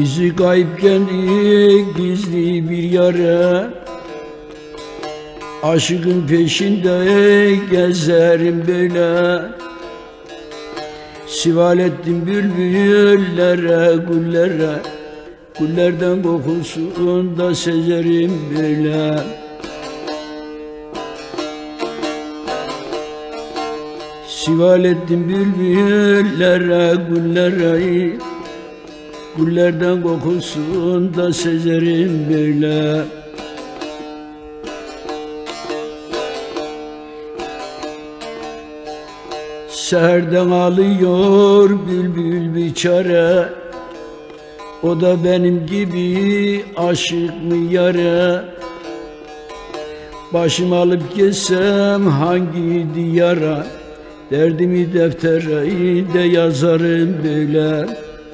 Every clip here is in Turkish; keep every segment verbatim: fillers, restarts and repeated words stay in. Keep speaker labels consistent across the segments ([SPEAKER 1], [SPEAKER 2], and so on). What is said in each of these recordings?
[SPEAKER 1] İzi kayıp geldi gizli bir yara, aşkın peşinde gezerim böyle. Sival ettim bülbüllere, güllere, güllerden kokusunu da sezerim böyle. Sival ettim bülbüllere, güllere, güllerden kokusunu da sezerim böyle. Seherden ağlıyor bülbül biçare, o da benim gibi aşık mı yare? Başımı alıp geçsem hangi diyara, derdimi deftere de yazarım böyle.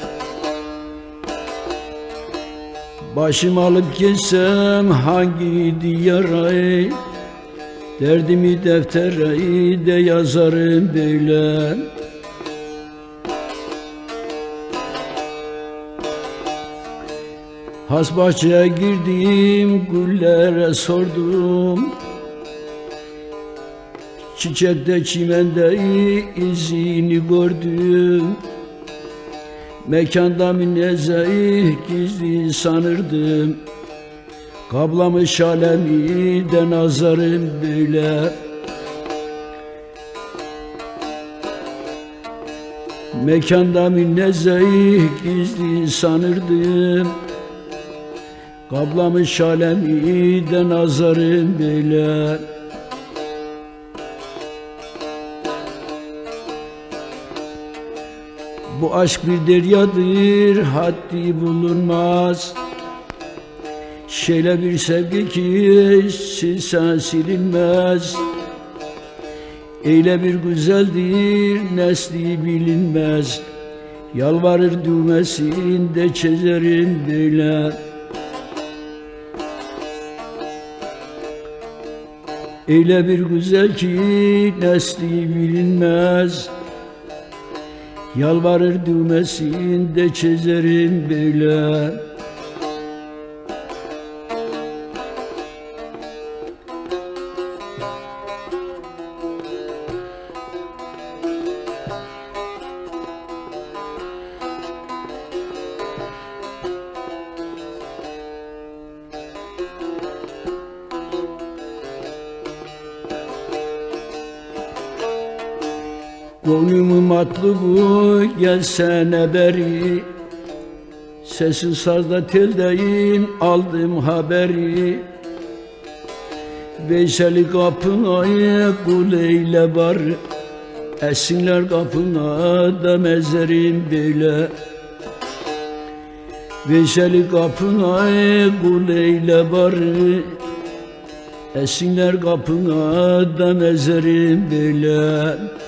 [SPEAKER 1] Başımı alıp geçsem hangi diyara, derdimi deftere de yazarım böyle. Has bahçeye girdim, güllere sordum, çiçekte çimende izini gördüm. Mekanda münezzeh gizli sanırdım, kablamış alemi de nazarım böyle. Mekanda münezzeh gizli sanırdım, kablamış alemi de nazarım böyle. Bu aşk bir deryadır, haddi bulunmaz. Şöyle bir sevgi ki silsen silinmez. Öyle bir güzeldir, nesli bilinmez. Yalvarır düğmesinde çizerim böyle. Öyle bir güzel ki nesli bilinmez. Yalvarır düğmesinde çizerim böyle. Gönlümün matlubu gelsene beri, sesin sazda teldeyim aldım haberi. Veysel'i kapına kul eyle bar, esinler kapına da mezerim böyle. Veysel'i kapına kul eyle bar, esinler kapına da mezerim böyle.